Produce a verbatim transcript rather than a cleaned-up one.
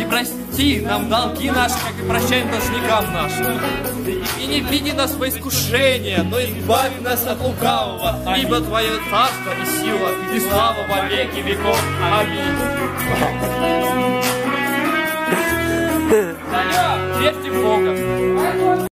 прости нам долги наши, как и прощаем должникам нашим. И не введи нас во искушение, но избавь нас от лукавого, ибо Твое царство и сила, и слава во веки веков. Аминь. Верьте в Бога.